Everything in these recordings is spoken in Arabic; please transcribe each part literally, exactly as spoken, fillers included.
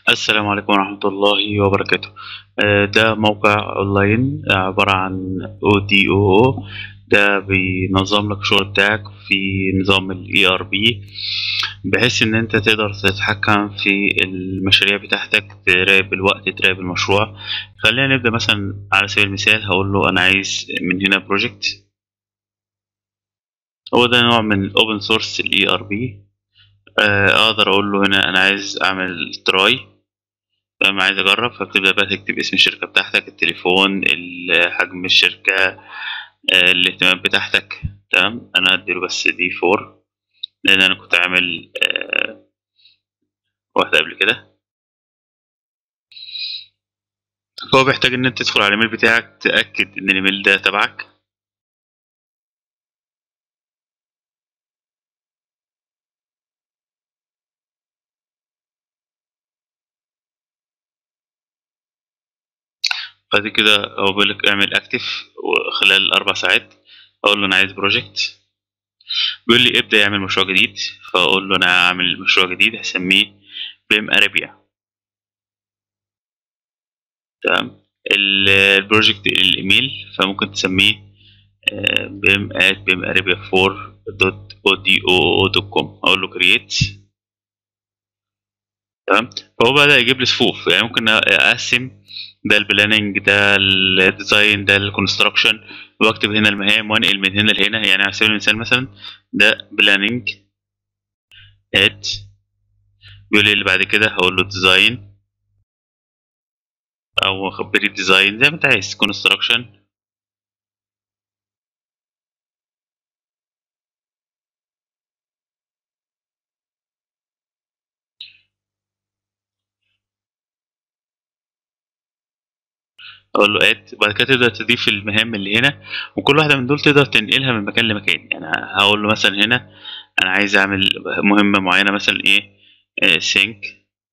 السلام عليكم ورحمة الله وبركاته. آه، ده موقع أونلاين عبارة عن او دي او او. ده بينظم لك الشغل بتاعك في نظام ال إي آر بي، بحيث إن أنت تقدر تتحكم في المشاريع بتاعتك، تراقب الوقت، تراقب المشروع. خلينا نبدأ مثلا. على سبيل المثال هقول له أنا عايز من هنا بروجكت. هو ده نوع من الأوبن سورس ال إي آر بي. أقدر أقول له هنا أنا عايز أعمل تراي. تمام، عايز اجرب، فبتبدا بقى تكتب اسم الشركه بتاعتك، التليفون، ال- حجم الشركه، آه، الاهتمامات بتاعتك. تمام، انا هديله بس دي فور، لان انا كنت عامل آه، واحده قبل كده. فهو بيحتاج ان انت تدخل على الايميل بتاعك، تاكد ان الايميل ده تبعك. بعد كده هو بيقول لك اعمل اكتف خلال اربع ساعات. اقول له انا عايز بروجكت. بيقول لي ابدا يعمل مشروع جديد، فاقول له انا هعمل مشروع جديد هسميه بيم اريبيا. تمام. ال- البروجكت الايميل فممكن تسميه بيم at بيم اريبيا فور دوت او دي او او دوت كوم. اقول له كرييت. تمام. فهو بدأ يجيب لي صفوف، يعني ممكن اقسم ده البلاننج، ده الديزاين، ده الكونستراكشن، واكتب هنا المهام وانقل من هنا لهنا. يعني على سبيل المثال مثلا ده بلاننج ات، بيقول لي اللي بعد كده هقول له ديزاين، او خبري ديزاين زي ما انت عايز، كونستراكشن. اقول له اد، وبعد كده تقدر تضيف المهام اللي هنا، وكل واحده من دول تقدر تنقلها من مكان لمكان. يعني هقول له مثلا هنا انا عايز اعمل مهمه معينه، مثلا ايه، سينك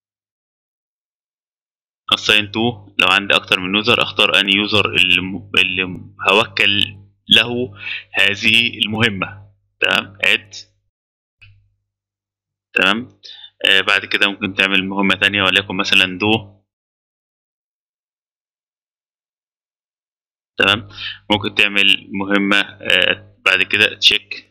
assign to. لو عندي اكتر من يوزر اختار اني يوزر اللي, م- اللي هوكل له هذه المهمه. تمام، اد. تمام. آه بعد كده ممكن تعمل مهمه تانية، وليكن مثلا دو. تمام. ممكن تعمل مهمه آه بعد كده تشيك.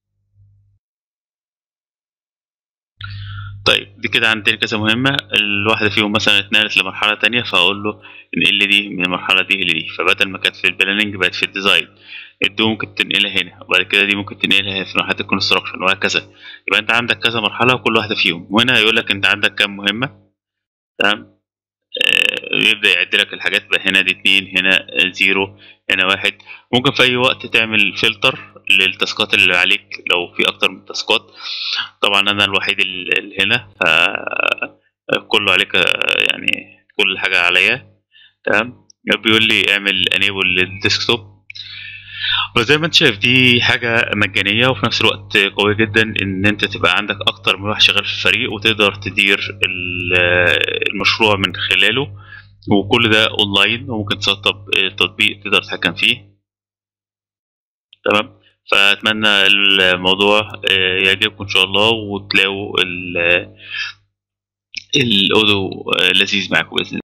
طيب دي كده عندنا كذا مهمة، الواحدة فيهم مثلا اتنقلت لمرحلة تانية، فأقول له انقل لي دي من المرحلة دي لدي. فبدل ما كانت في البلاننج بقت في الديزاين. الدو ممكن تنقلها هنا، وبعد كده دي ممكن تنقلها في مرحلة الكونستراكشن، وهكذا. يبقى انت عندك كذا مرحلة وكل واحدة فيهم، وهنا هيقول لك انت عندك كام مهمة. تمام. آه، يبدأ يعد لك الحاجات بقى، هنا دي اتنين، هنا زيرو، هنا واحد. ممكن في أي وقت تعمل فلتر للتاسكات اللي عليك لو في أكتر من تاسكات. طبعا أنا الوحيد اللي هنا، ف كله عليك، يعني كل حاجة عليا. تمام. بيقول لي اعمل انيبل للديسكتوب. وزي ما انت شايف دي حاجة مجانية، وفي نفس الوقت قوية جدا ان انت تبقى عندك اكتر من واحد شغال في الفريق، وتقدر تدير ال- المشروع من خلاله. وكل ده اونلاين، وممكن تسطب تطبيق تقدر تتحكم فيه. تمام. فاتمنى الموضوع آه، يعجبكم ان شاء الله، وتلاقوا ال- الاودو آه، لذيذ معاكم باذن الله.